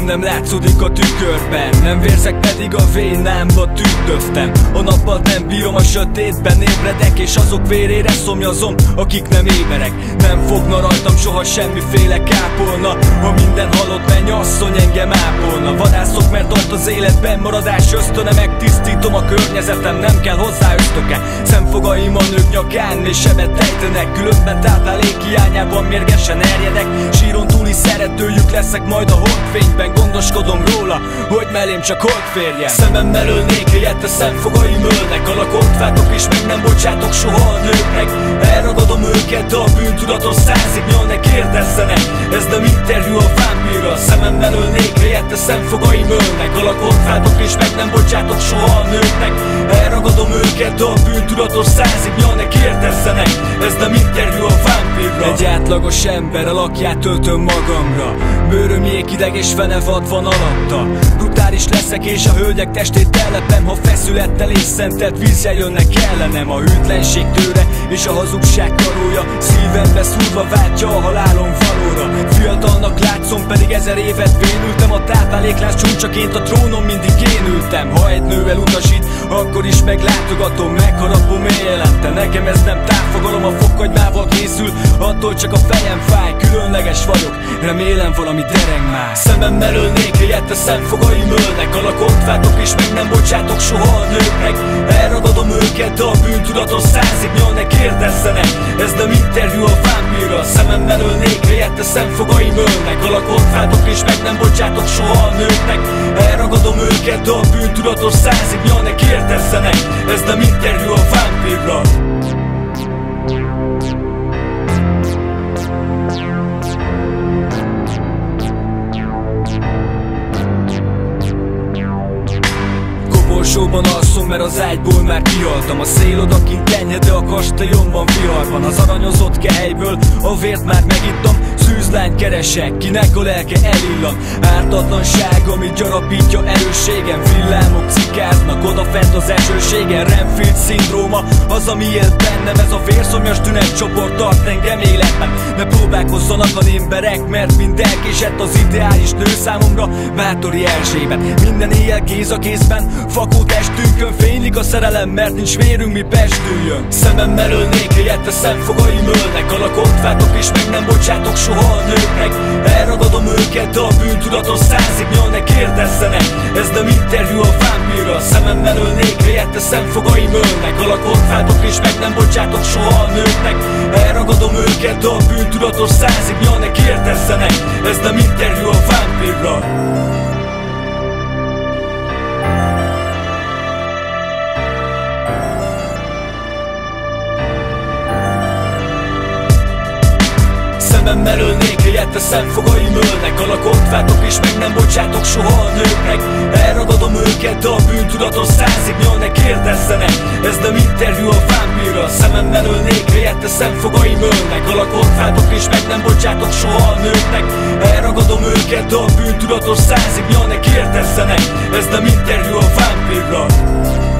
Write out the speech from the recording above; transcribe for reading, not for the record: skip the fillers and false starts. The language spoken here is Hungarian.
nem látszódik a tükörben, nem vérzek, pedig a vénámba tündöftem. A nappal nem bírom, a sötétben ébredek, és azok vérére szomjazom, akik nem éberek. Nem fogna rajtam soha semmiféle kápolna, ha minden halott mennyasszony engem ápolna. Vadászok, mert tart az életben maradás ösztöne, megtisztítom a környezetem, nem kell hozzá ösztöke. Szemfogaim a nők nyakán és sebet tejtenek, különben táplálék hiányában mérgesen erjedek. Síron túli szeretőjük leszek majd a holdfényben, gondoskodom róla, hogy mellém csak hold férjen. Szememmel ölnék, helyette szemfogaim ölnek, a lakott vátok és meg nem bocsátok soha a nőknek. Elragadom őket, de a bűntudatos százig nyalnak, kérdezzenek, ez nem interjú a vámpírral. Szememmel ölnék, helyette szemfogaim ölnek, a lakott vátok és meg nem bocsátok soha a nőknek. Elragadom őket, de a bűntudatos százig nyalnak, kérdezzenek, ez nem interjú a vámpírral. Egy átlagos ember alakját öltöm magamra, bőröm jégideg és fenevad van alatta. Brutális leszek és a hölgyek testét telepem, ha feszülettel és szentelt vízzel jönnek ellenem. A hűtlenség tőre és a hazugság karója szívembe szúrva váltja a halálom valóra. Fiatalnak látszom, pedig 1000 évet bénültem, a tápláléklás csúcsaként a trónon mindig én ültem. Ha egy nő elutasít, akkor is meglátogatom, megharapom élente. Nekem ez nem távfogalom, a fokhagymával készül, attól csak a fejem fáj, különleges vagyok, remélem valami dereng már. Szememmel ölnék, helyette szemfogaim ölnek, a lakott vátok és meg nem bocsátok soha a nőknek. Elragadom őket, de a bűntudatos százig nyalnak, kérdezzenek, ez nem interjú a vámpírral. Szememmel ölnék, helyette szemfogaim ölnek, a lakott vátok és meg nem bocsátok soha a nőknek. Elragadom őket, de a bűntudatos százig nyalnak, kérdezzenek, ez nem interjú a vámpírral. Koporsóban alszom, mert az ágyból már kihaltam. A szél odakint enyhe, de a kastélyomban viharban. Az aranyozott kehelyből a vért már megittam. Szűzlányt keresek, kinek a lelke elillan. Ártatlanság, amit gyarapítja erősségem. Villámok cikáznak odafent az esőségen. Renfield szindróma az, ami él bennem. Ez a vérszomjas tünetcsoport tart engem életben. Ne próbálkozzanak a némberek, mert mind elkésett az ideális nő számomra. Bátori Erzsébet, minden éjjel kéz a kézben, fakó testünkön fénylik a szerelem, mert nincs vérünk, mi pestüljön. Szememmel ölnék, helyette szemfogaim ölnek, a lakott vátok és meg nem bocsátok soha a nőknek. Elragadom őket, de a bűntudatos százig nyalnak, kérdezzenek, ez nem interjú a vámpírral. Szememmel ölnék, helyette szemfogaim ölnek, a lakott vátok és meg nem bocsátok soha a nőknek. Elragadom őket, de a bűntudatos százig nyalnak, kérdezzenek, ez nem interjú a vámpírral. Szememmel ölnék, helyette szemfogaim ölnek, a lakott vátok és meg nem bocsátok soha a nőknek. Elragadom őket, de a bűntudatos százig nyalnak, kérdezzenek, ez nem interjú a vámpírral. Szememmel ölnék, helyette szemfogaim ölnek, a lakott vátok és meg nem bocsátok soha a nőknek. Elragadom őket, de a bűntudatos százig nyalnak, kérdezzenek, ez nem interjú a vámpírral.